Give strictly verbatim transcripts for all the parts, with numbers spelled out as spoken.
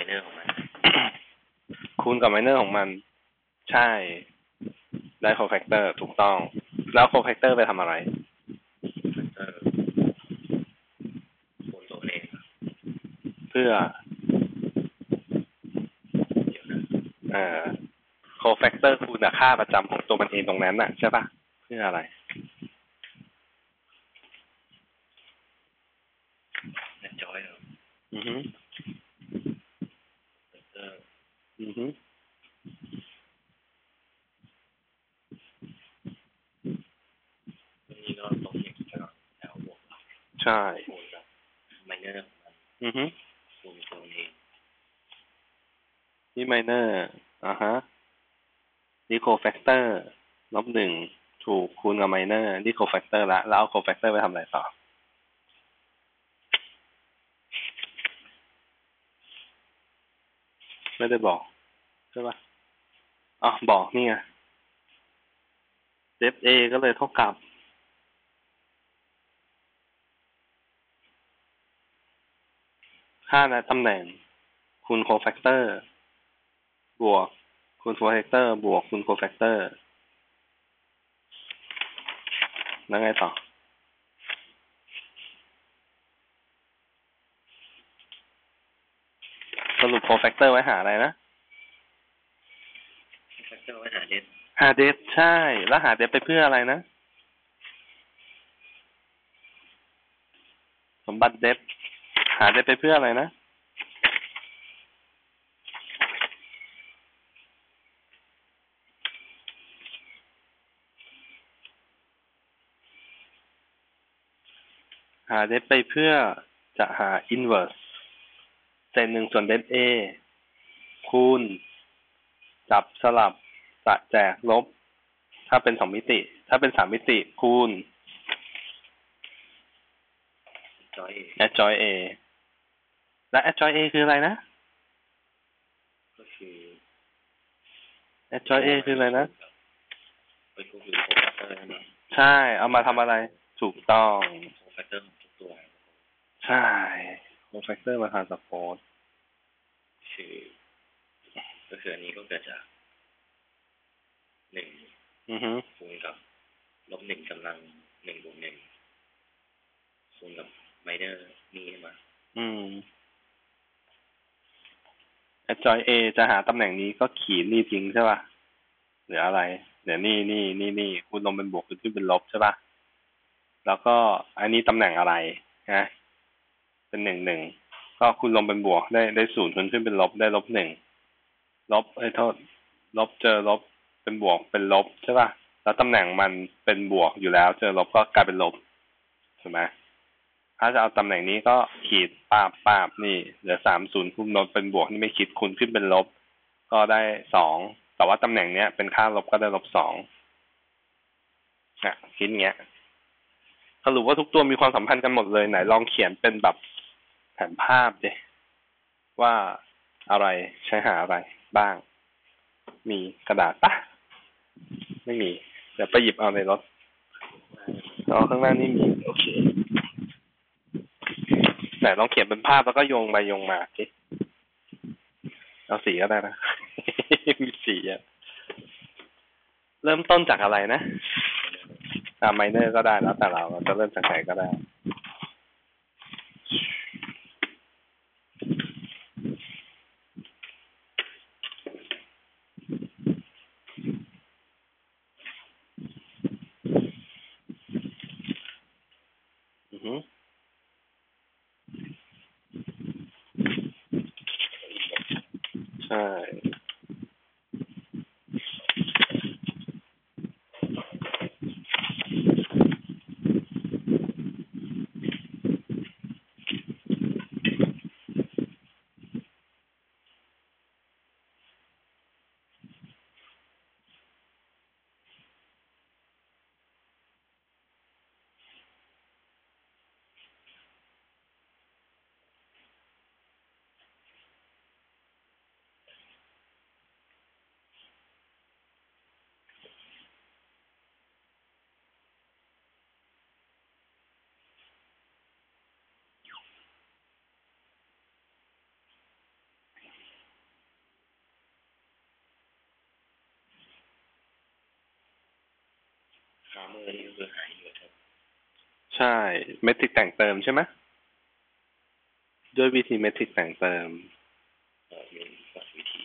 เนอร์ของมันคูณกับไมเนอร์ของมันใช่ได้โคแฟกเตอร์ถูกต้องแล้วโคแฟกเตอร์ไปทำอะไรเออคูณตัวเลขเพื่อเดี๋ยวนะเอ่อโคแฟกเตอร์คูณกับค่าประจำของตัวมันเองตรงนั้นน่ะใช่ปะเพื่ออะไรแอนจอยเหรออือฮึเอออือฮึตรงนี้ก็ลบอย่างนี้ก็แล้วบวกใช่คูณกับไมเนอร์ของมันอือฮึคูณตัวเองนี่ไมเนอร์อ่าฮะนี่โคแฟกเตอร์ลบหนึ่งถูกคูณกับไมเนอร์นี่โคแฟกเตอร์ละแล้วเอาโคแฟกเตอร์ไปทำอะไรต่อไม่ได้บอกใช่ปะอ๋อบอกนี่ไงเดฟ A ก็เลยเท่ากับค่าและตำแหน่งคูณโคแฟกเตอร์บวกคูณโคแฟกเตอร์บวกคูณโคแฟกเตอร์แล้วไงต่อสรุปโคแฟกเตอร์ไว้หาอะไรนะแฟกเตอร์ไว้หาเดฟหาเดฟใช่แล้วหาเดฟไปเพื่ออะไรนะสมบัติเดฟหาเดฟไปเพื่ออะไรนะหาเดฟไปเพื่อจะหา inverse เศษหนึ่งส่วนเดฟ A คูณจับสลับจะแจกลบถ้าเป็นสองมิติถ้าเป็นสามมิติคูณจอย adjoint A และ adjoint A คืออะไรนะก็คือ adjoint A คืออะไรนะไปคูณโคแฟกเตอร์นั่นเองใช่เอามาทำอะไรถูกต้องโคแฟกเตอร์ของทุกตัวใช่โคแฟกเตอร์มาทานสปอร์ตคือก็คืออันนี้ก็เกิดจากหนึ่งอือฮึคูณกับลบหนึ่งกำลังหนึ่งบวกหนึ่งคูณกับไมเนอร์นี่ใช่ไหมอืม adjoint A จะหาตำแหน่งนี้ก็ขีดนี่ทิ้งใช่ป่ะเหลืออะไรเดี๋ยวนี่นี่นี่นี่คูณลงเป็นบวกคูณขึ้นเป็นลบใช่ป่ะแล้วก็อันนี้ตำแหน่งอะไรนะเป็นหนึ่งหนึ่งก็คูณลงเป็นบวกได้ได้ศูนย์คูณขึ้นเป็นลบได้ลบหนึ่งลบเอ้ยโทษลบเจอลบเป็นบวกเป็นลบใช่ป่ะแล้วตำแหน่งมันเป็นบวกอยู่แล้วเจอลบก็กลายเป็นลบถูกไหมถ้าจะเอาตำแหน่งนี้ก็ขีดปาบปาบนี่เหลือสามศูนย์คูณลบเป็นบวกนี่ไม่คิดคูณขึ้นเป็นลบก็ได้สองแต่ว่าตำแหน่งเนี้ยเป็นค่าลบก็ได้ลบสองอ่ะคิดเงี้ยสรุปว่าทุกตัวมีความสัมพันธ์กันหมดเลยไหนลองเขียนเป็นแบบแผนภาพดิว่าอะไรใช้หาอะไรบ้างมีกระดาษปะไม่มีเดี๋ยวไปหยิบเอาในรถเอาข้างล่างนี่มีโอเคไหนลองเขียนเป็นภาพแล้วก็โยงไปโยงมาสิเอาสีก็ได้นะ มีสีอะเริ่มต้นจากอะไรนะอ่าไมเนอร์ก็ได้แล้วแต่เราเราจะเริ่มจากไหนก็ได้อือฮึใช่ร์นี่ก็คือหาอินเวอร์เตอร์ใช่เมทริกแต่งเติมใช่ไหมด้วยวิธีเมทริกแต่งเติมเออมีวิธี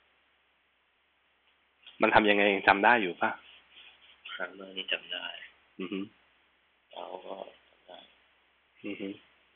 มันทำยังไงจำได้อยู่ป่ะครั้งเมื่อนี้จำได้อือฮึเราก็จำได้อือฮึ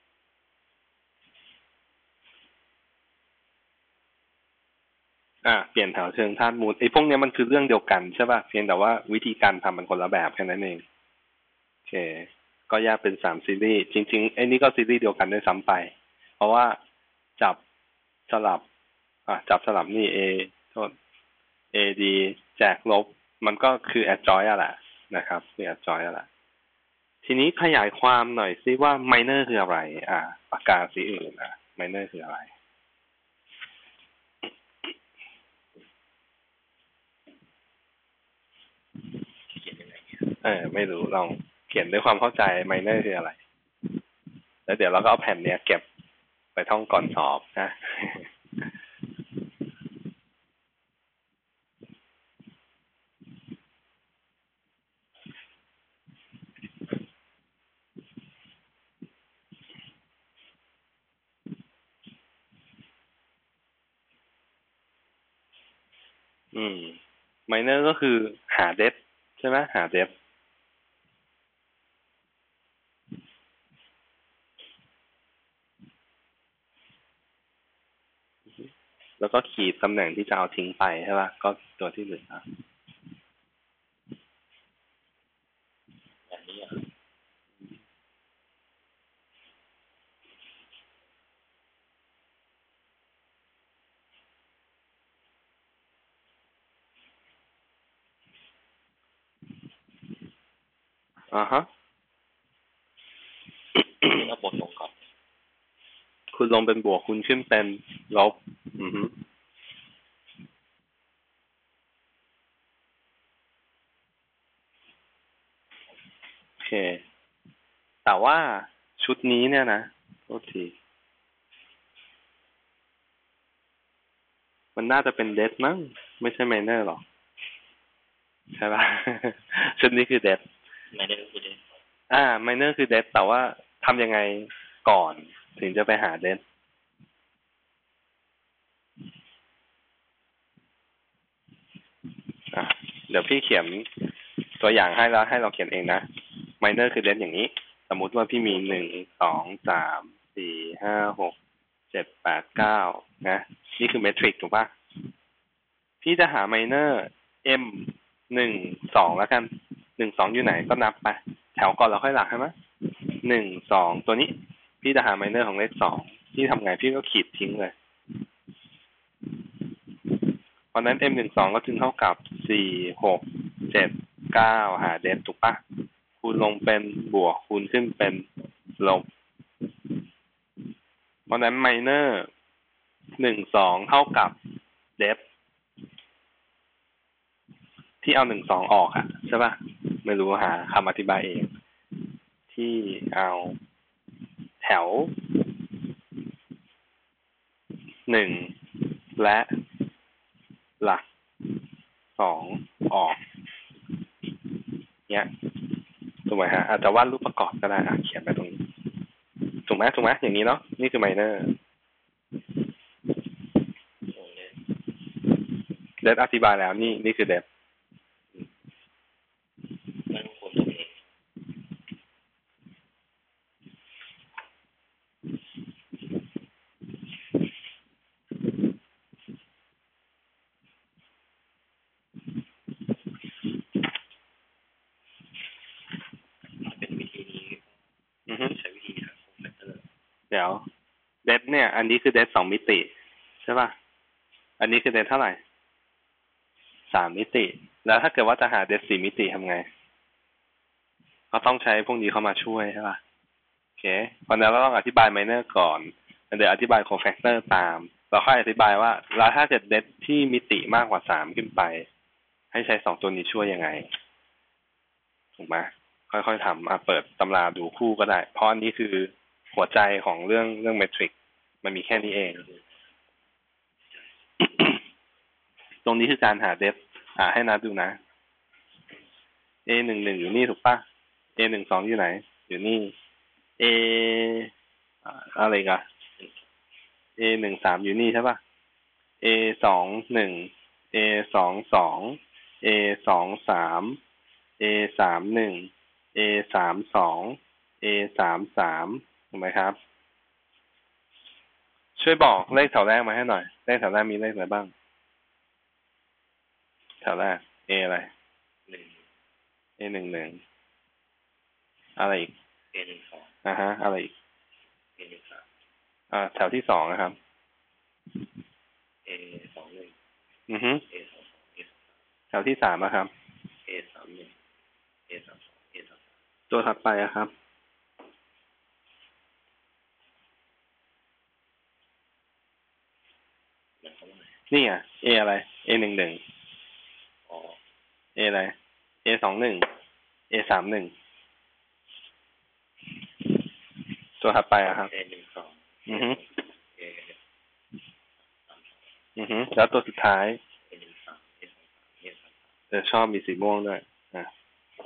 อ่ะเปลี่ยนแถวเชิงธาตุมูลไอ้พวกนี้มันคือเรื่องเดียวกันใช่ป่ะเพียงแต่ว่าวิธีการทำมันคนละแบบแค่นั้นเองโอเคก็แยกเป็นสามซีรีส์จริงๆไอ้นี่ก็ซีรีส์เดียวกันด้วยซ้ำไปเพราะว่าจับสลับอ่ะจับสลับนี่ A โทษ A D แจกลบมันก็คือ adjoint อ่ะแหละนะครับคือ adjoint อ่ะแหละทีนี้ขยายความหน่อยซิว่า minor คืออะไรอ่ะปากกาสีอื่นอ่ะ minor คืออะไรเขียนยังไงเออไม่รู้ลองเขียนด้วยความเข้าใจ minor คืออะไรแล้วเดี๋ยวเราก็เอาแผ่นเนี้ยเก็บไปท่องก่อนสอบนะอืม minor ก็คือหา depth ใช่ไหมหา depth แล้วก็ขีดตำแหน่งที่จะเอาทิ้งไปใช่ป่ะก็ตัวที่เหลือแบบนี้อ่ะอ่าฮะเอาบทลงก่อนคุณลงเป็นบวกคุณขึ้นเป็นลบอือฮึโอเคแต่ว่าชุดนี้เนี่ยนะโทษทีมันน่าจะเป็นเดดมั้งไม่ใช่ไมเนอร์หรอกใช่ป่ะ ชุดนี้คือเดดไม่ได้คือได้อ่าไมเนอร์คือเดดแต่ว่าทำยังไงก่อนถึงจะไปหาเดดอ่ะเดี๋ยวพี่เขียนตัวอย่างให้แล้วให้เราเขียนเองนะไมเนอร์คือเดดอย่างนี้สมมุติว่าพี่มีหนึ่งสองสามสี่ห้าหกเจ็ดแปดเก้านะนี่คือเมทริกถูกป่ะพี่จะหาไมเนอร์ m หนึ่งสองแล้วกันหนึ่งสองอยู่ไหนก็นับไปแถวก่อนแล้วค่อยหลักใช่ไหมหนึ่งสองตัวนี้พี่จะหาไมเนอร์ของเลขสองพี่ทำไงพี่ก็ขีดทิ้งเลยเพราะนั้น m หนึ่งสองก็จึงเท่ากับสี่หกเจ็ดเก้าหาเดนถูกปะคูณลงเป็นบวกคูณขึ้นเป็นลบเพราะนั้นไมเนอร์หนึ่งสองเท่ากับเดฟที่เอาหนึ่งสองออกอะใช่ปะไม่รู้หาคำอธิบายเองที่เอาแถวหนึ่งและหลักสองออกเนี้ยถูกไหมฮะอาจจะวาดรูปประกอบก็ได้อ่ะเขียนไปตรงนี้ถูกไหมถูกไหมอย่างนี้เนาะนี่คือไมเนอร์เดฟอธิบายแล้วนี่นี่คือเดฟมันควรตรงนี้เป็นวิธีนี้ใช้วิธีหาคอมเพลเตอร์เดี๋ยวเดฟเนี่ยอันนี้คือเดฟสองมิติใช่ป่ะอันนี้คือเดฟเท่าไหร่สามมิติแล้วถ้าเกิดว่าจะหาเดฟสี่มิติทำไงก็ต้องใช้พวกนี้เข้ามาช่วยใช่ป่ะโอเคเพราะนั้นเราต้องอธิบายไมเนอร์ก่อนเดี๋ยวอธิบายโคแฟกเตอร์ตามเราค่อยอธิบายว่าแล้วถ้าเกิดเดฟที่มิติมากกว่าสามขึ้นไปให้ใช้สองตัวนี้ช่วยยังไงถูกไหมค่อยๆทำอ่ะเปิดตำราดูคู่ก็ได้เพราะอันนี้คือหัวใจของเรื่องเรื่องเมทริกมันมีแค่นี้เอง ตรงนี้คือการหาเดฟอ่าให้นัดดูนะ A หนึ่งหนึ่งอยู่นี่ถูกปะ A หนึ่งสองอยู่ไหนอยู่นี่ A อะไรกัน A หนึ่งสามอยู่นี่ใช่ปะ A สองหนึ่ง A สองสอง A สองสาม A สามหนึ่ง A สามสอง A สามสามถูกไหมครับช่วยบอกเลขแถวแรกมาให้หน่อยเลขแถวแรกมีเลขอะไรบ้างแถวแรก A อะไรหนึ่ง A หนึ่งหนึ่งอะไรอีก A หนึ่งสองอ่าฮะอะไรอีก A หนึ่งสามอ่าแถวที่สองนะครับ A สองหนึ่งอือฮึ A สองสอง A สองสามแถวที่สามนะครับ A สามหนึ่ง A สามสอง A สามสามตัวถัดไปอะครับนี่อ่ะ A อะไร A หนึ่งหนึ่งอ๋อ A อะไร A สองหนึ่ง A สามหนึ่งตัวถัดไปอะครับ A หนึ่งสองอือฮึ A สามสองอือฮึแล้วตัวสุดท้าย A หนึ่งสาม A สองสาม A สามสามจะชอบมีสีม่วงด้วยอ่ะ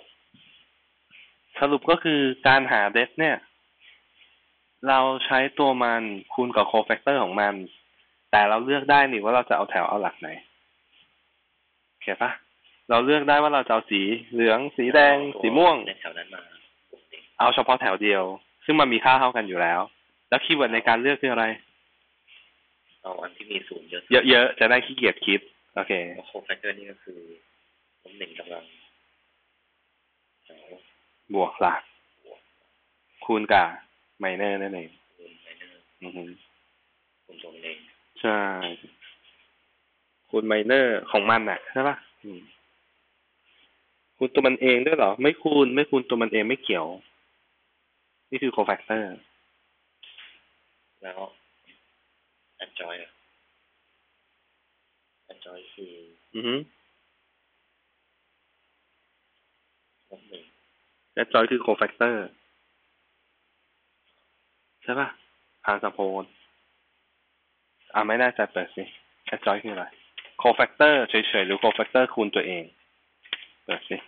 สรุปก็คือการหาเดฟเนี่ยเราใช้ตัวมันคูณกับโคแฟกเตอร์ของมันแต่เราเลือกได้นี่ว่าเราจะเอาแถวเอาหลักไหนโอเคปะเราเลือกได้ว่าเราจะเอาสีเหลืองสีแดงสีม่วงแถวนั้นมาเอาเฉพาะแถวเดียวซึ่งมันมีค่าเท่ากันอยู่แล้วแล้วคีย์เวิร์ดในการเลือกคืออะไรเอาอันที่มีศูนย์เยอะเยอะๆจะได้ขี้เกียจคิดโอเคโคแฟกเตอร์นี่ก็คือลบหนึ่งกำลังสองบวกหลักคูณกับไมเนอร์นั่นเองคูณไมเนอร์อือฮึคูณตัวเองใช่คูณไมเนอร์ของมันน่ะใช่ปะคูณตัวมันเองด้วยเหรอไม่คูณไม่คูณตัวมันเองไม่เกี่ยวนี่คือโคแฟกเตอร์แล้วแอนจอยอ่ะแอนจอยคืออือฮึลบหนึ่งแอนจอยคือโคแฟกเตอร์ใช่ปะทรานสโพสอ่าไม่แน่ใจเปิดสิแอนจอยคืออะไรโคแฟกเตอร์เฉยๆหรือโคแฟกเตอร์คูณตัวเองเปิดสิ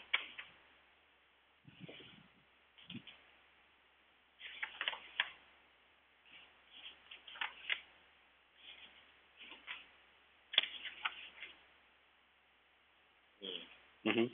อือฮึ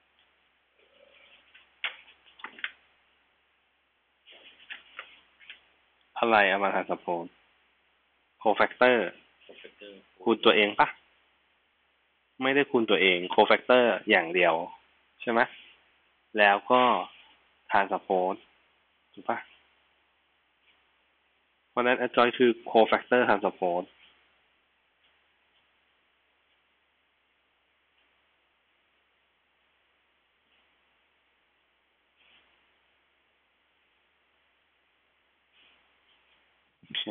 อะไรเอามาทรานสโพสโคแฟกเตอร์คูณตัวเองปะไม่ได้คูณตัวเองโคแฟกเตอร์อย่างเดียวใช่ไหมแล้วก็ทรานสโพสถูกปะเพราะนั้น adjoint คือ cofactor transpose โอเค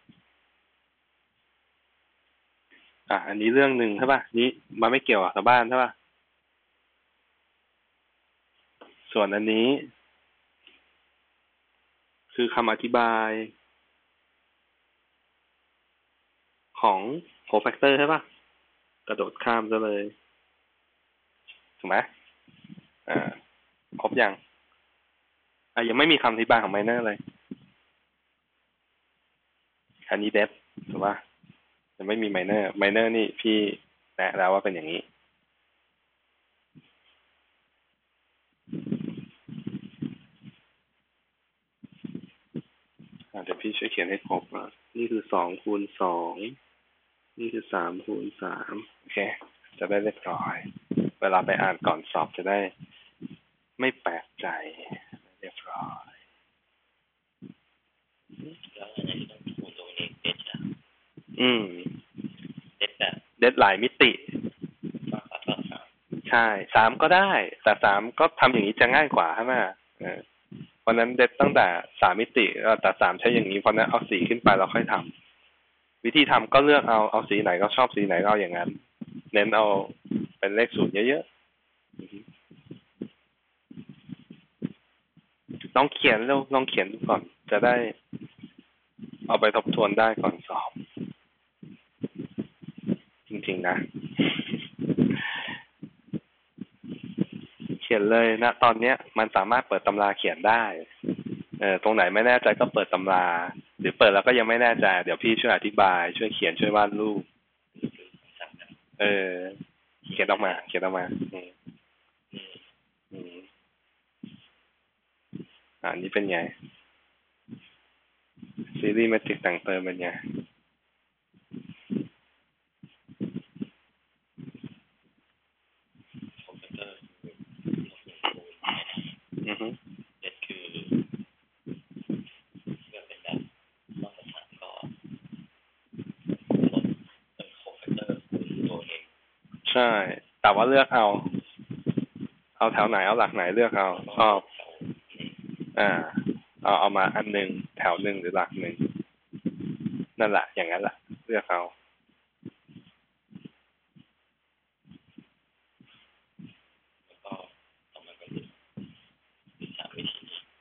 อ่ะอันนี้เรื่องหนึ่งใช่ป่ะนี้มันไม่เกี่ยวกับชาวบ้านใช่ป่ะส่วนอันนี้คือคำอธิบายของ cofactor ใช่ป่ะกระโดดข้ามซะเลยถูกไหมอ่าครบยังอ่ะยังไม่มีคำอธิบายของ minor เลยอันนี้ depth ถูกป่ะยังไม่มี minor minor นี่พี่แนะแล้วว่าเป็นอย่างนี้เดี๋ยวพี่ช่วยเขียนให้ครบอ่ะนี่คือสองคูณสองนี่คือสามคูณสามโอเคจะได้เรียบร้อยเวลาไปอ่านก่อนสอบจะได้ไม่แปลกใจเรียบร้อยแล้วอันนี้ต้องคูณตัวเองเด็ดอ่ะอืมเด็ดแบบเด็ดหลายมิติใช่สามก็ได้แต่สามก็ทำอย่างนี้จะง่ายกว่าใช่ไหมเออเพราะนั้นเด็ดตั้งแต่สามมิติแต่สามใช้อย่างนี้เพราะนั้นเอาสีขึ้นไปเราค่อยทำวิธีทำก็เลือกเอาเอาสีไหนก็ชอบสีไหนก็เอาอย่างนั้นเน้นเอาเป็นเลขศูนย์เยอะๆลองเขียนแล้วลองเขียนดูก่อนจะได้เอาไปทบทวนได้ก่อนสอบจริงๆนะโอเคขียนเลยนะตอนเนี้ยมันสามารถเปิดตำราเขียนได้เออตรงไหนไม่แน่ใจก็เปิดตำราหรือเปิดแล้วก็ยังไม่แน่ใจเดี๋ยวพี่ช่วยอธิบายช่วยเขียนช่วยวาดรูปเออเขียนออกมาเขียนออกมาอืมอืมอ่านี่เป็นไงซีรีส์เมทริกแต่งเติมเป็นไงอือฮึเด็ดคือเมื่อเป็นแบบมาตรฐานก็ลดเป็นโคเฟเตอร์ตัวเองใช่แต่ว่าเลือกเอาเอาแถวไหนเอาหลักไหนเลือกเอาชอบอ่าเอาเอามาอันหนึ่งแถวหนึ่งหรือหลักหนึ่งนั่นแหละอย่างนั้นแหละเลือกเอาแล้วก็ต่อมาก็คือสามวิธี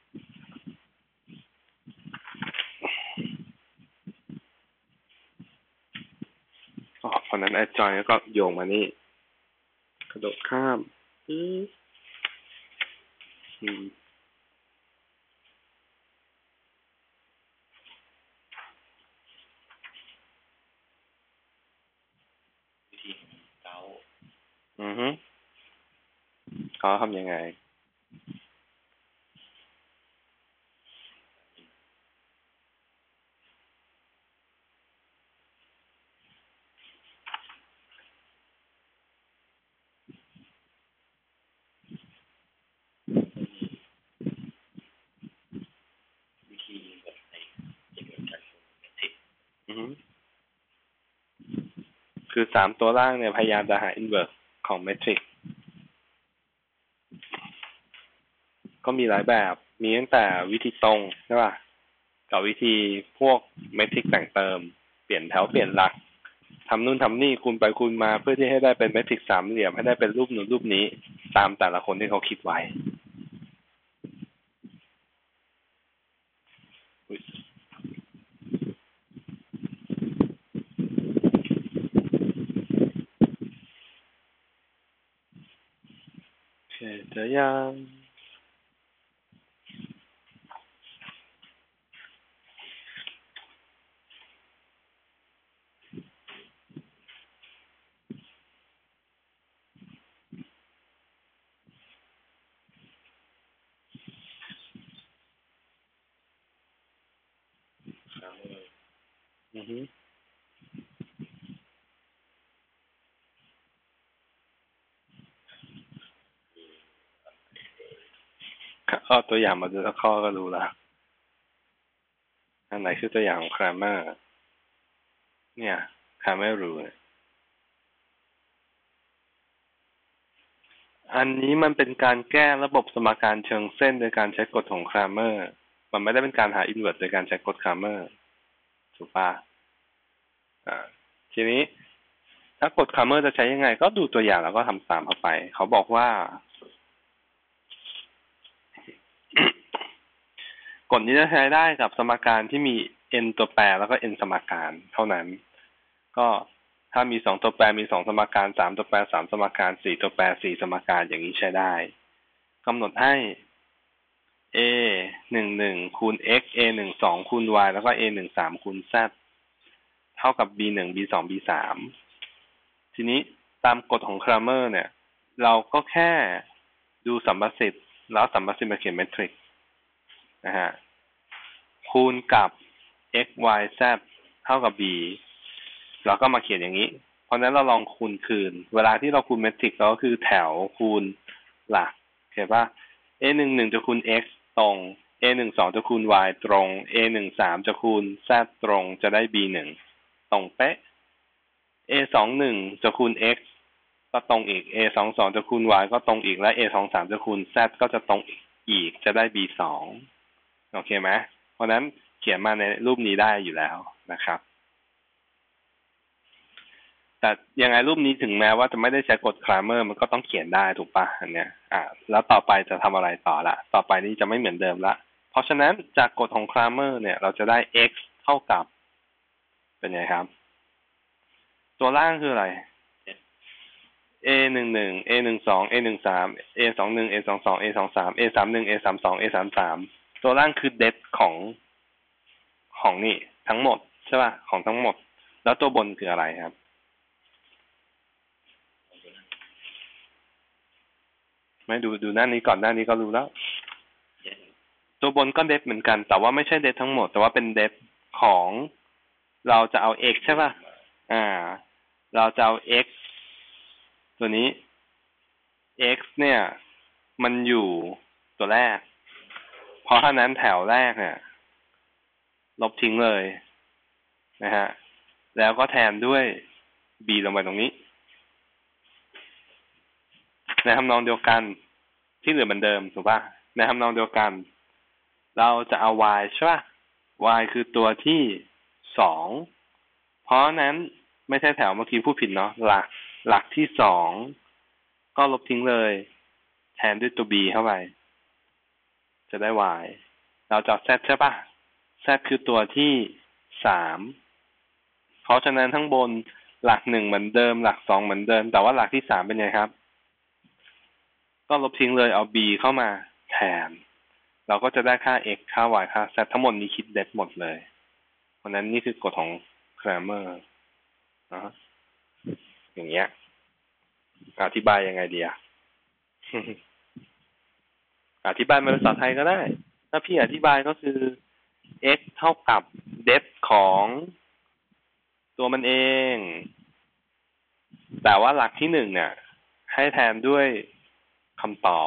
อ๋อเพราะนั้นไอ้จอยก็โยงมานี่กระโดดข้ามอืมอืมวิธีเก้าอือฮึเขาทำยังไงวิธีแบบในเกี่ยวกับการคำนวณเมทริกอือฮึคือสามตัวล่างเนี่ยพยายามจะหาอินเวอร์สของเมทริกก็มีหลายแบบมีตั้งแต่วิธีตรงใช่ป่ะกับวิธีพวกเมทริกแต่งเติมเปลี่ยนแถวเปลี่ยนหลักทำนู่นทำนี่คูณไปคูณมาเพื่อที่ให้ได้เป็นเมทริกสามเหลี่ยมให้ได้เป็นรูปหนูรูปนี้ตามแต่ละคนที่เขาคิดไว้โอเคเจอยังครับอือฮึเอาตัวอย่างมาดูสักข้อก็รู้ละอันไหนคือตัวอย่างของครามเมอร์เนี่ยครามเมอร์รูเนี่ยอันนี้มันเป็นการแก้ระบบสมการเชิงเส้นโดยการใช้กฎของครามเมอร์มันไม่ได้เป็นการหาอินเวอร์สโดยการใช้กฎครามเมอร์ถูกปะอ่าทีนี้ถ้ากฎครามเมอร์จะใช้ยังไงก็ดูตัวอย่างแล้วก็ทำตามเข้าไปเขาบอกว่า กฎนี้จะใช้ได้กับสมการที่มี n ตัวแปรแล้วก็ n สมการเท่านั้นก็ถ้ามีสองตัวแปรมีสองสมการสามตัวแปรสามสมการสี่ตัวแปรสี่สมการอย่างนี้ใช้ได้กำหนดให้ a หนึ่งหนึ่งคูณ x a หนึ่งสองคูณ y แล้วก็ a หนึ่งสามคูณ z เท่ากับ b หนึ่ง b สอง b สามทีนี้ตามกฎของครามเมอร์เนี่ยเราก็แค่ดูสัมประสิทธิ์แล้วสัมประสิทธิ์มาเขียนเมทริกนะฮะคูณกับ x y z เท่ากับ b เราก็มาเขียนอย่างนี้เพราะนั้นเราลองคูณคืนเวลาที่เราคูณเมทริกเราก็คือแถวคูณหลักเห็นปะ a หนึ่งหนึ่งจะคูณ x ตรง a หนึ่งสองจะคูณ y ตรง a หนึ่งสามจะคูณ z ตรงจะได้ b หนึ่งตรงเป๊ะ a สองหนึ่งจะคูณ x ก็ตรงอีก a สองสองจะคูณ y ก็ตรงอีกและ a สองสามจะคูณ z ก็จะตรงอีกจะได้ b สองโอเคไหมเพราะนั้นเขียนมาในรูปนี้ได้อยู่แล้วนะครับแต่ยังไงรูปนี้ถึงแม้ว่าจะไม่ได้ใช้กฎครามเมอร์มันก็ต้องเขียนได้ถูกปะอันเนี้ยอ่าแล้วต่อไปจะทำอะไรต่อละต่อไปนี้จะไม่เหมือนเดิมละเพราะฉะนั้นจากกฎของครามเมอร์เนี่ยเราจะได้ x เท่ากับเป็นไงครับตัวล่างคืออะไร A หนึ่งหนึ่ง A หนึ่งสอง A หนึ่งสาม A สองหนึ่ง A สองสอง A สองสาม A สามหนึ่ง A สามสอง A สามสามตัวล่างคือเดฟของของนี่ทั้งหมดใช่ป่ะของทั้งหมดแล้วตัวบนคืออะไรครับไม่ดูดูหน้านี้ก่อนหน้านี้ก็รู้แล้วตัวบนก็เดฟเหมือนกันแต่ว่าไม่ใช่เดฟทั้งหมดแต่ว่าเป็นเดฟของเราจะเอา x ใช่ป่ะอ่าเราจะเอา x ตัวนี้ x เนี่ยมันอยู่ตัวแรกเพราะฉะนั้นแถวแรกเนี่ยลบทิ้งเลยนะฮะแล้วก็แทนด้วย b ลงไปตรงนี้ในทำนองเดียวกันที่เหลือเหมือนเดิมถูกป่ะในทำนองเดียวกันเราจะเอา y ใช่ป่ะ y คือตัวที่สองเพราะนั้นไม่ใช่แถวเมื่อกี้พูดผิดเนาะหลักหลักที่สองก็ลบทิ้งเลยแทนด้วยตัว b เข้าไปจะได้ y เราจะ z ใช่ป่ะ z คือตัวที่สามเพราะฉะนั้นทั้งบนหลักหนึ่งเหมือนเดิมหลักสองเหมือนเดิมแต่ว่าหลักที่สามเป็นไงครับก็ลบทิ้งเลยเอา b เข้ามาแทนเราก็จะได้ค่า x ค่า y ค่า z ทั้งหมดนี้คิดเด็ดหมดเลยเพราะนั้นนี่คือกฎของ Cramer นะอย่างเงี้ยอธิบายยังไงดีอ่ะ อธิบายเป็นภาษาไทยก็ได้ถ้าพี่อธิบายก็คือ x เท่ากับ depth ของตัวมันเองแต่ว่าหลักที่หนึ่งเนี่ยให้แทนด้วยคำตอบ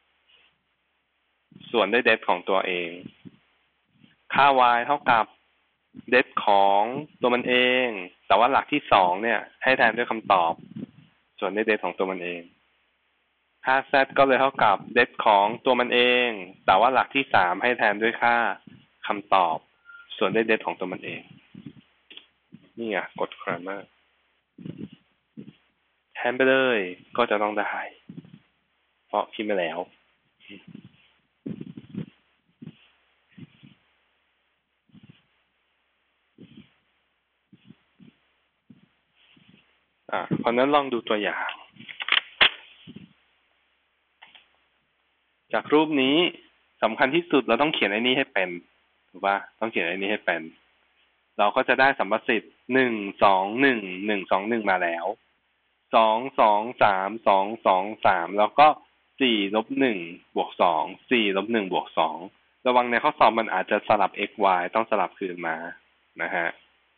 ส่วนได้ depth ของตัวเองค่า y เท่ากับ depth ของตัวมันเองแต่ว่าหลักที่สองเนี่ยให้แทนด้วยคำตอบส่วนได้ depth ของตัวมันเองค่า z ก็เลยเท่ากับ depth ของตัวมันเองแต่ว่าหลักที่สามให้แทนด้วยค่าคำตอบส่วนได้ depth ของตัวมันเองนี่ไงกฎ Cramer แทนไปเลยก็จะต้องได้เพราะคิดมาแล้วอ่ะเพราะนั้นลองดูตัวอย่างจากรูปนี้สำคัญที่สุดเราต้องเขียนไอ้นี้ให้เป็นถูกป่ะต้องเขียนไอ้นี้ให้เป็นเราก็จะได้สัมประสิทธิ์หนึ่งสองหนึ่งหนึ่งสองหนึ่งมาแล้วสองสองสามสองสองสามแล้วก็สี่ลบหนึ่งบวกสองสี่ลบหนึ่งบวกสองระวังในข้อสอบมันอาจจะสลับ x y ต้องสลับคืนมานะฮะ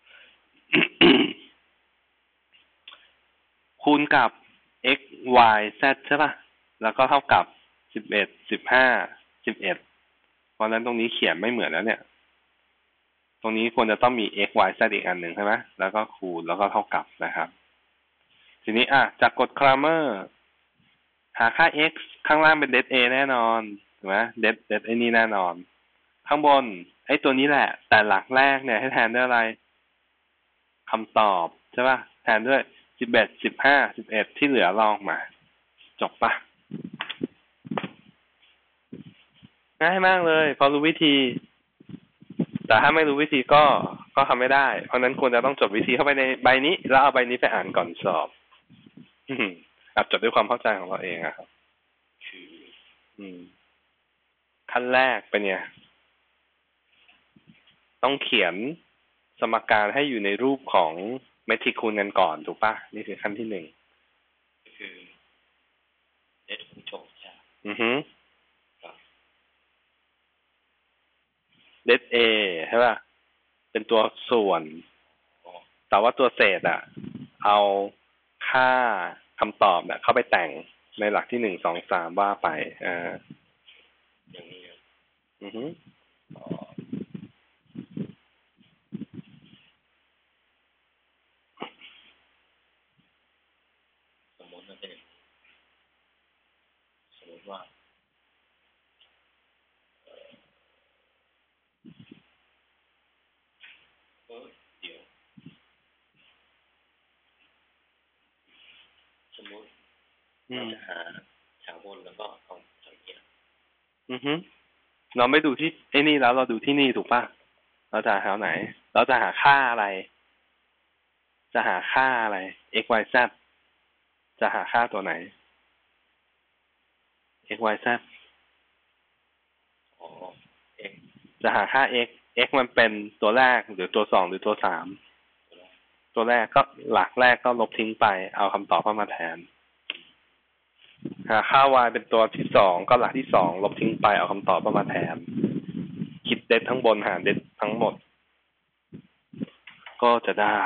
คูณกับ x y z ใช่ป่ะแล้วก็เท่ากับสิบเอ็ดสิบห้าสิบเอ็ดเพราะฉะนั้นตรงนี้เขียนไม่เหมือนแล้วเนี่ยตรงนี้ควรจะต้องมี x y z อีกอันหนึ่งใช่ไหมแล้วก็คูณแล้วก็เท่ากับนะครับทีนี้อ่ะจากกฎ Cramer หาค่า x ข้างล่างเป็น det a แน่นอนถูกไหม det det ไอ้นี่แน่นอนข้างบนไอ้ตัวนี้แหละแต่หลักแรกเนี่ยให้แทนด้วยอะไรคำตอบใช่ป่ะแทนด้วยสิบเอ็ดสิบห้าสิบเอ็ดที่เหลือลองมาจบป่ะง่ายมากเลยพอรู้วิธีแต่ถ้าไม่รู้วิธีก็ก็ทำไม่ได้เพราะนั้นควรจะต้องจดวิธีเข้าไปในใบนี้แล้วเอาใบนี้ไปอ่านก่อนสอบอัดจดด้วยความเข้าใจของเราเองอะครับคืออืมขั้นแรกเป็นไงต้องเขียนสมการให้อยู่ในรูปของเมทริกคูณกันก่อนถูกป่ะนี่คือขั้นที่หนึ่งคือเด็ดคูณโจทย์ใช่อือฮึเด็ด A ใช่ป่ะเป็นตัวส่วนแต่ว่าตัวเศษอ่ะเอาค่าคำตอบเนี่ยเข้าไปแต่งในหลักที่หนึ่งสองสามว่าไปอ่าอย่างนี้อือฮึสมมติมันเป็นสมมติว่าเออเดี๋ยวสมมติเราจะหาแถวบนแล้วก็เอาสังเกตอือฮึเราไม่ดูที่ไอ้นี่แล้วเราดูที่นี่ถูกป่ะเราจะหาแถวไหนเราจะหาค่าอะไรจะหาค่าอะไร x y z จะหาค่าตัวไหน x y z อ๋อ x จะหาค่า x x มันเป็นตัวแรกหรือตัวสองหรือตัวสามตัวแรกก็หลักแรกก็ลบทิ้งไปเอาคำตอบเข้ามาแทนหาค่า y เป็นตัวที่สองก็หลักที่สองลบทิ้งไปเอาคำตอบเข้ามาแทนคิดเด็ดทั้งบนหารเด็ดทั้งหมดก็จะได้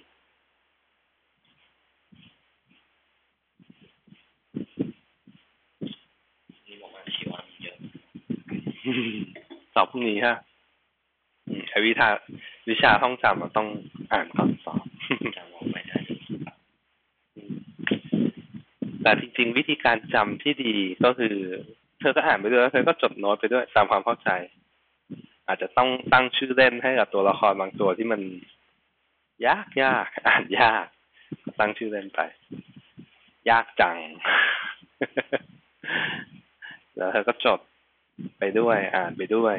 นี่บอกว่าชีวะเยอะสอบพรุ่งนี้ฮะไอวิชาวิชาท่องจำเราต้องอ่านก่อนสอบจำออกไม่ได้แต่จริงๆวิธีการจำที่ดีก็คือเธอก็อ่านไปด้วยแล้วเธอก็จดโน้ตไปด้วยตามความเข้าใจอาจจะต้องตั้งชื่อเล่นให้กับตัวละครบางตัวที่มันยากยากอ่านยากตั้งชื่อเล่นไปยากจัง แล้วเธอก็จดไปด้วยอ่านไปด้วย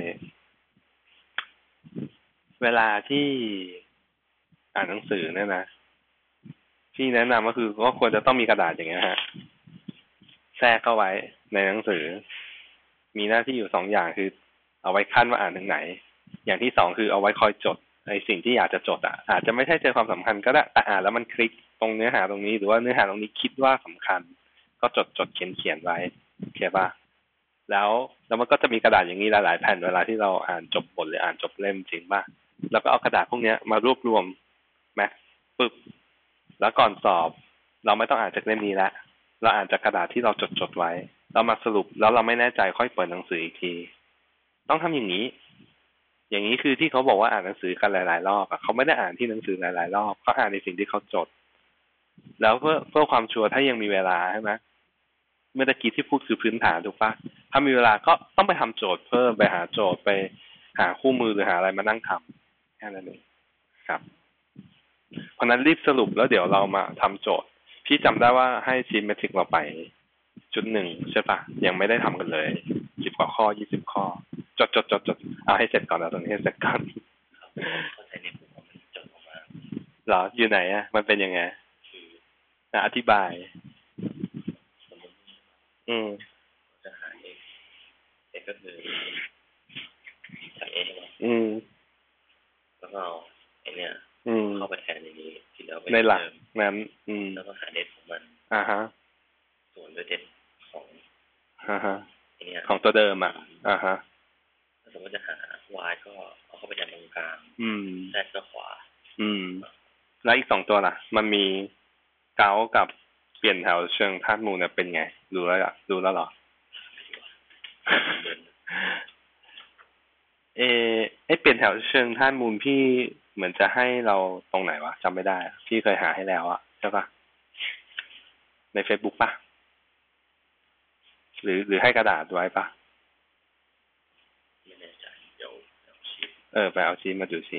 เวลาที่อ่านหนังสือเนี่ยนะที่แนะนำก็คือก็ควรจะต้องมีกระดาษอย่างเงี้ยฮะแทรกเข้าไว้ในหนังสือมีหน้าที่อยู่สองอย่างคือเอาไว้ขั้นว่าอ่านถึงไหนอย่างที่สองคือเอาไว้คอยจดไอ้สิ่งที่อยากจะจดอ่ะอาจจะไม่ใช่ใจความสำคัญก็ได้แต่อ่านแล้วมันคลิกตรงเนื้อหาตรงนี้หรือว่าเนื้อหาตรงนี้คิดว่าสำคัญก็จดจดเขียนเขียนไว้โอเคป่ะแล้วแล้วมันก็จะมีกระดาษอย่างนี้หลายๆแผ่นเวลาที่เราอ่านจบบทหรืออ่านจบเล่มจริงป่ะแล้วก็เอากระดาษพวกนี้มารวบรวมแม็กปึ๊บแล้วก่อนสอบเราไม่ต้องอ่านจากเล่มนี้ละเราอ่านจากกระดาษที่เราจดจดไว้เรามาสรุปแล้วเราไม่แน่ใจค่อยเปิดหนังสืออีกทีต้องทำอย่างนี้อย่างนี้คือที่เขาบอกว่าอ่านหนังสือกันหลายๆรอบอ่ะเขาไม่ได้อ่านที่หนังสือหลายๆรอบเขาอ่านในสิ่งที่เขาจดแล้วเพื่อเพื่อความชัวร์ถ้ายังมีเวลาใช่ไหมเมื่อกี้ที่พูดคือพื้นฐานถูกปะถ้ามีเวลาก็ต้องไปทำโจทย์เพิ่มไปหาโจทย์ไปหาคู่มือหรือหาอะไรมานั่งทำแค่นั้นเองครับเพราะนั้นรีบสรุปแล้วเดี๋ยวเรามาทำโจทย์พี่จำได้ว่าให้ซีเมทริกเราไปจุดหนึ่งใช่ปะยังไม่ได้ทำกันเลยสิบกว่าข้อยี่สิบข้อจดจดจดจดเอาให้เสร็จก่อนเอาตรงนี้ให้เสร็จก่อนเข้าใจในผมว่ามันจดออกมาเหรออยู่ไหนอ่ะมันเป็นยังไงคืออธิบายสมมติอืมจะหา x x ก็คือจาก a ใช่ไหมอืมแล้วก็เอาไอเนี้ยเข้าไปแทนในนี้ที่เราไปในหลักนั้นอืมแล้วก็หาเด็ดของมันอ่าฮะส่วนด้วยเด็ดของอ่าฮะไอเนี้ยของตัวเดิมอ่ะอ่าฮะสมมติจะหา y ก็เอาเข้าไปแทนตรงกลางอืม z ก็ขวาอืมแล้วอีกสองตัวล่ะมันมีเกากับเปลี่ยนแถวเชิงธาตุมูลเนี่ยเป็นไงดูแล้วอ่ะดูแล้วหรอเอไอเปลี่ยนแถวเชิงธาตุมูลพี่เหมือนจะให้เราตรงไหนวะจำไม่ได้พี่เคยหาให้แล้วอะใช่ปะใน Facebook ปะหรือหรือให้กระดาษไว้ปะไม่แน่ใจเดี๋ยวเอาชีทเออไปเอาชีทมาดูสิ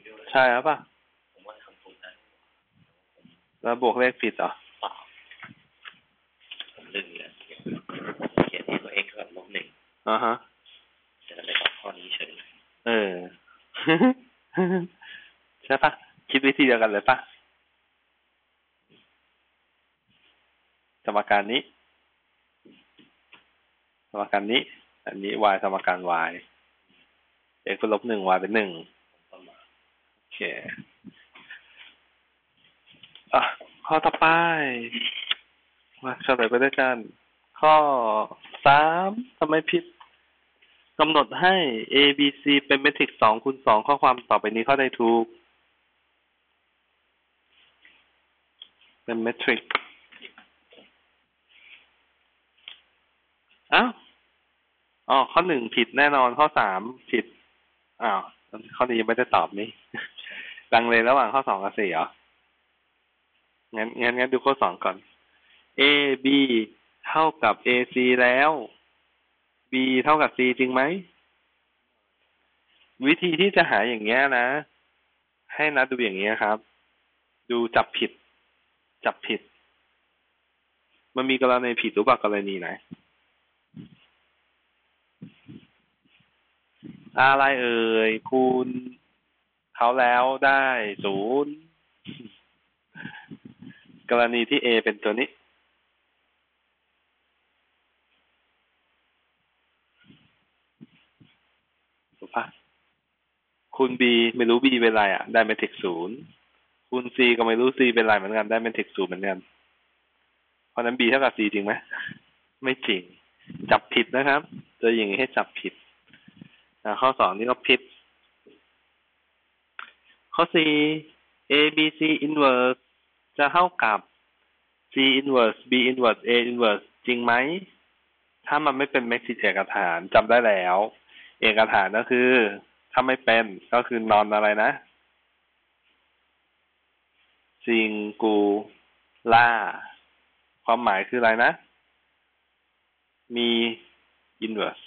ใช่ครับป่ะผมว่าคำถูกนะแล้วบวกเลขผิดเหรอเปล่าผมลืมเลยเขียน a ตัว x กับลบหนึ่งอ่าฮะจะไปตอบข้อนี้เฉยเออ ใช่ป่ะคิดวิธีเดียวกันเลยป่ะสมการนี้สมการนี้อันนี้ y สมการ y x เป็นลบหนึ่ง y เป็นหนึ่งโอเคอ่ะข้อต่อไปมาเฉลยไปด้วยกันข้อสามทำไมผิดกำหนดให้ a b c เป็นเมทริกซ์สองคูณสองข้อความต่อไปนี้ข้อใดถูกเป็นเมทริกซ์อ้าวอ๋อข้อหนึ่งผิดแน่นอนข้อสามผิดอ้าวข้อนี้ยังไม่ได้ตอบนี่ลังเลระหว่างข้อสองกับสี่เหรองั้นงั้นงั้นดูข้อสองก่อน a b เท่ากับ a c แล้ว b เท่ากับ c จริงไหมวิธีที่จะหาอย่างเงี้ยนะให้นัดดูอย่างเงี้ยครับดูจับผิดจับผิดมันมีกรณีผิดหรือเปล่ากรณีไหนอะไรเอ่ยคูณเขาแล้วได้ศูนย์กรณีที่ a เป็นตัวนี้ถูกปะคูณ b ไม่รู้ b เป็นไรอ่ะได้เมทริกซ์ศูนย์คูณ c ก็ไม่รู้ c เป็นไรเหมือนกันได้เมทริกซ์ศูนย์เหมือนกันเพราะนั้น b เท่ากับ c จริงไหมไม่จริงจับผิดนะครับเจออย่างนี้ให้จับผิดข้อสองนี่ก็ผิดข้อสี่ a b c inverse จะเท่ากับ c inverse b inverse a inverse จริงไหมถ้ามันไม่เป็นเมทริกซ์เอกฐานจำได้แล้วเอกฐานก็คือถ้าไม่เป็นก็คือนอนอะไรนะซิงกูล่าความหมายคืออะไรนะมี inverse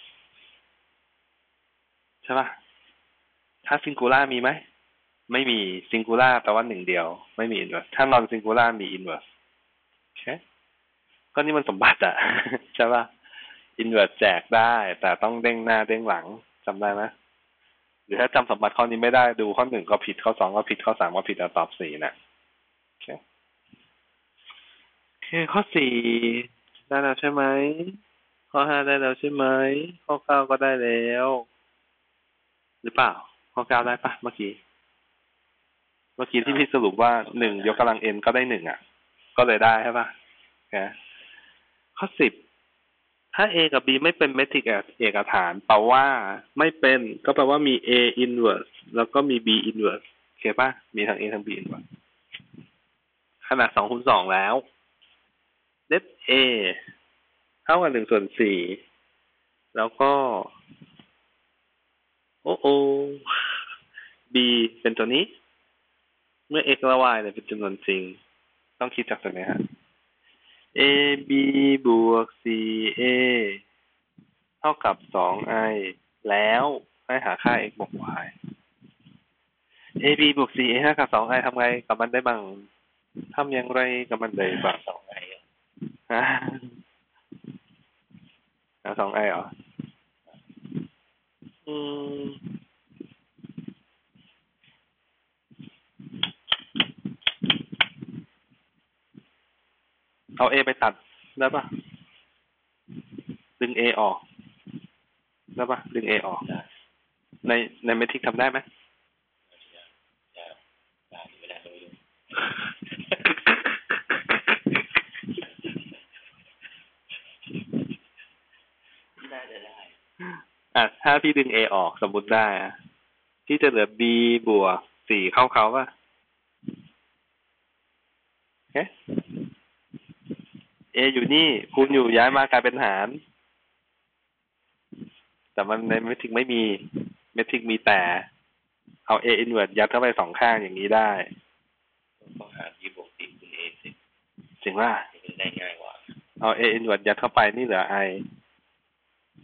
ใช่ป่ะถ้าซิงกูล่ามีไหมไม่มีซิงกูล่าแปลว่าหนึ่งเดียวไม่มี inverse ถ้านอนซิงกูล่ามี inverse โอเคก็นี่มันสมบัติอะ ใช่ป่ะ inverse แจกได้แต่ต้องเด้งหน้าเด้งหลังจำได้ไหมหรือถ้าจำสมบัติข้อนี้ไม่ได้ดูข้อหนึ่งก็ผิดข้อสองก็ผิดข้อสามก็ผิดแล้วตอบสี่นะโอเคโอเคข้อสี่ได้แล้วใช่ไหมข้อห้าได้แล้วใช่ไหมข้อเก้าก็ได้แล้วหรือเปล่าข้อเก้าได้ปะเมื่อกี้เมื่อกี้ที่พี่สรุปว่าหนึ่งยกกำลัง n ก็ได้หนึ่งอ่ะก็เลยได้ใช่ปะโอเคข้อสิบถ้า a กับ b ไม่เป็นเมทริกซ์เอกฐานแปลว่าไม่เป็นก็แปลว่ามี a inverse แล้วก็มี b inverse โอเคป่ะมีทั้ง a ทั้ง b inverse ขนาดสองคูณสองแล้ว let a เท่ากับหนึ่งส่วนสี่แล้วก็โอ้โอ b เป็นตัวนี้เมื่อ x และ y เนี่ยเป็นจำนวนจริงต้องคิดจากตัวนี้ฮะ a b บวก c a เท่ากับ สอง i แล้วให้หาค่า x บวก y a b บวก c a เท่ากับ สอง i ทำไงกับมันได้บ้างทำอย่างไรกับมันได้บ้างสองไงฮะสอง i เหรออืมเอา a ไปตัดได้ปะดึง a ออกได้ปะดึง a ออกในในเมทริกซ์ทำได้ไหมได้ได้ได้อ่ะถ้าพี่ดึง a ออกสมมุติได้อ่ะพี่จะเหลือ b บวกสี่เข้าเขาป่ะเอ๊ะ a อยู่นี่คูณอยู่ย้ายมากลายเป็นหารแต่มันในเมทริกซ์ไม่มีเมทริกซ์มีแต่เอา a inverse ยัดเข้าไปสองข้างอย่างนี้ได้ต้องหา b บวกสี่คูณ a สิจริงว่าได้ง่ายกว่าเอา a inverse ยัดเข้าไปนี่เหลือ i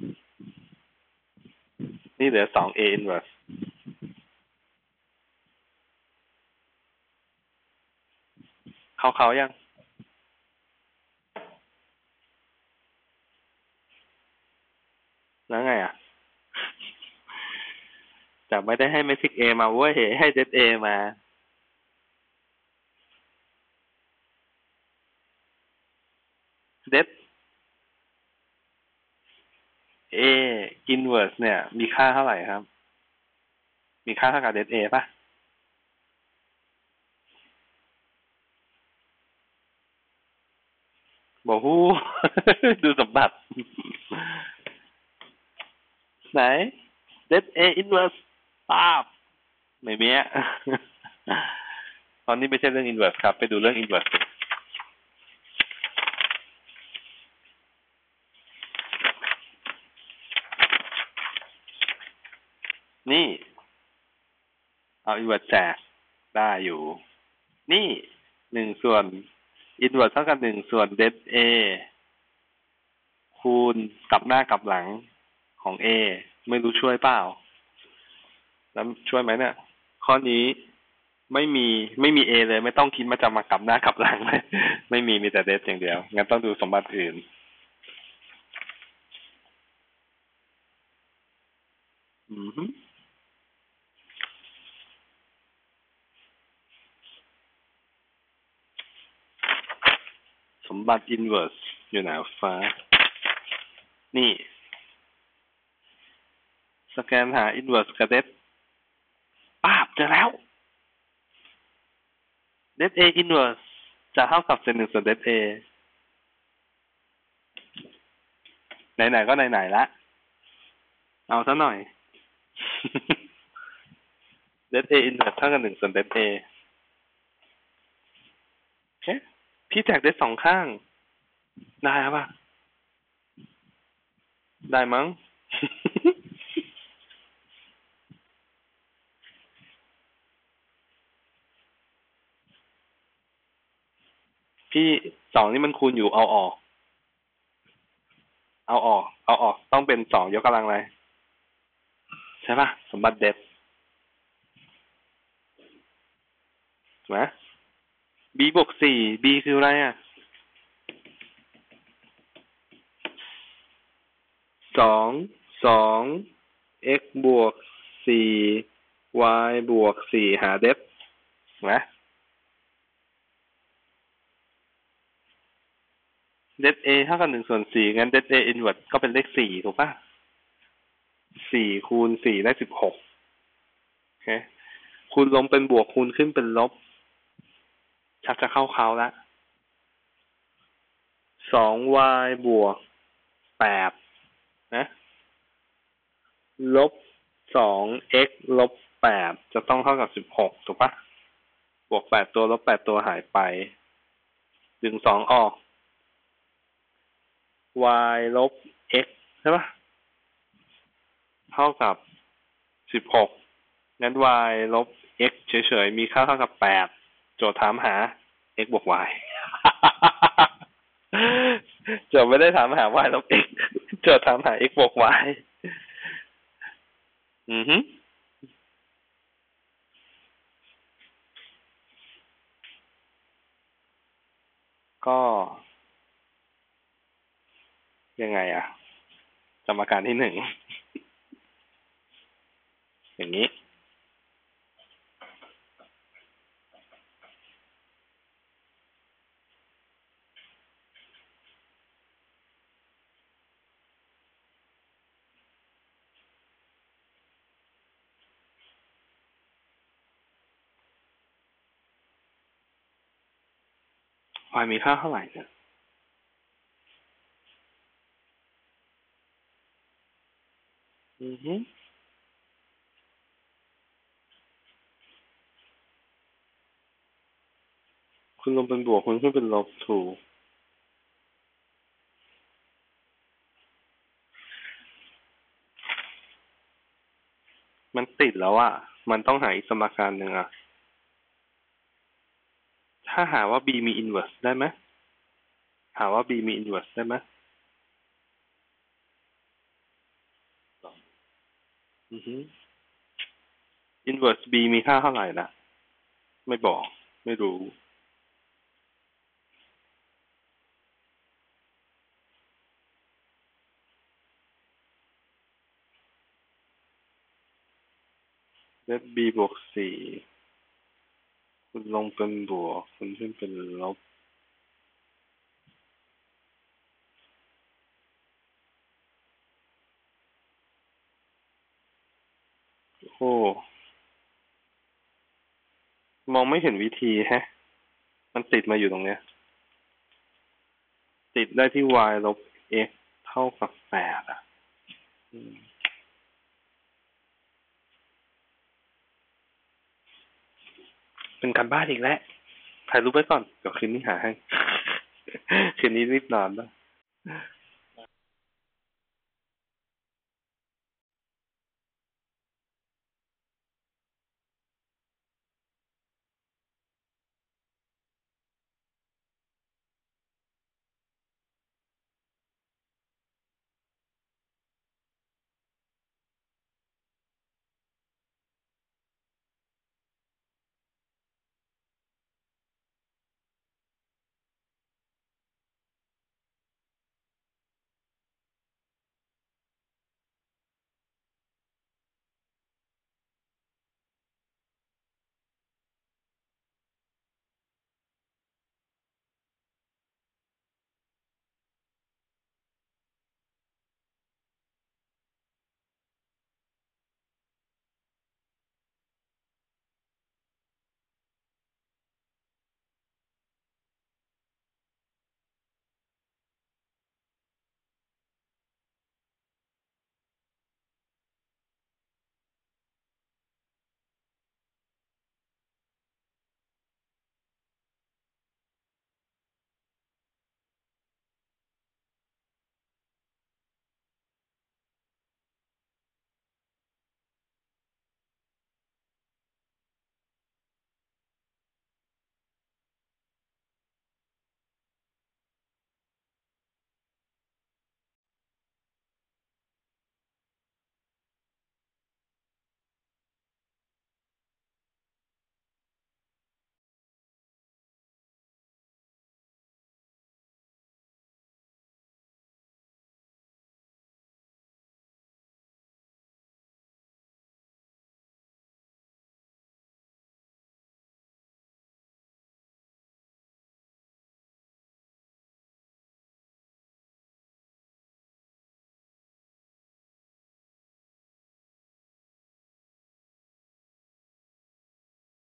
นี่เหลือสอง a inverse เขาเขายังแล้วไงอ่ะแต่ไม่ได้ให้เมทริกเอมาเว้ยให้เดดเอมาเดดเออินเวอร์สเนี่ยมีค่าเท่าไหร่ครับมีค่าเท่ากับเดดเอป่ะบอกฮู้ ดูสมบัติไหนเดดเออินเวอร์สป้าบไม่มีอ่ะ ตอนนี้ไม่ใช่เรื่องอินเวอร์สครับไปดูเรื่องอินเวอร์สนี่เอาอินเวอร์สแจกได้อยู่นี่หนึ่งส่วนอินเวอร์สเท่ากับหนึ่งส่วนเดดเอคูณกลับหน้ากลับหลังของ A ไม่รู้ช่วยเปล่าแล้วช่วยไหมเนี่ยข้อนี้ไม่มีไม่มี A เลยไม่ต้องคิดมาจะมากลับหน้ากลับหลังเลยไม่มีมีแต่เดดอย่างเดียวงั้นต้องดูสมบัติอื่นอือฮึสมบัติอินเวอร์สอยู่ไหนฟ้านี่สแกนหาอินเวอร์สกับเดดป้าบเจอแล้วเดดเออินเวอร์สจะเท่ากับเศษหนึ่งส่วนเดดเอไหนๆก็ไหนๆละเอาซะหน่อย เดดเออินเวอร์สเท่ากับหนึ่งส่วนเดดเอโอเคพี่แจกได้สองข้างได้ป่ะได้มั้ง พี่สองนี่มันคูณอยู่เอาออกเอาออกเอาออกต้องเป็นสองยกกำลังอะไรใช่ป่ะสมบัติเด็ดถูกไหม b บวกสี่ b คืออะไรอ่ะสองสอง x บวกสี่ y บวกสี่หาเด็ดถูกไหมเด็ด a เท่ากับหนึ่งส่วนสี่งั้นเด็ด a อินเวอร์สก็เป็นเลขสี่ถูกป่ะสี่คูณสี่ได้สิบหกโอเคคูณลงเป็นบวกคูณขึ้นเป็นลบชักจะเข้าเขาแล้วสอง y บวกแปดนะลบสอง x ลบแปดจะต้องเท่ากับสิบหกถูกปะบวกแปดตัวลบแปดตัวหายไปดึงสองออก y ลบ x ใช่ปะเท่ากับสิบหกงั้น y ลบ x เฉยๆมีค่าเท่ากับแปดโจทย์ถามหา x บวก y โจทย์ไม่ได้ถามหา y ลบ x โจทย์ถามหา x บวก y อือฮึก็ยังไงอะสมการที่หนึ่งอย่างนี้y มีค่าเท่าไหร่เนี่ยอือฮึคุณลงเป็นบวกคุณขึ้นเป็นลบถูกมันติดแล้วอ่ะมันต้องหาอีกสมการหนึ่งอ่ะถ้าหาว่า b มี inverse ได้ไหมหาว่า b มี inverse ได้ไหมอือฮึ inverse b มีค่าเท่าไหร่นะไม่บอกไม่รู้เลข b บวกสี่คุณลงเป็นบวกคุณขึ้นเป็นลบโอ้มองไม่เห็นวิธีแฮะมันติดมาอยู่ตรงเนี้ยติดได้ที่ y ลบ x เท่ากับแปดอ่ะเป็นการบ้านอีกแล้วถ่ายรูปไว้ก่อนเดี๋ยวคืนนี้หาให้ คืนนี้รีบนอนแล้ว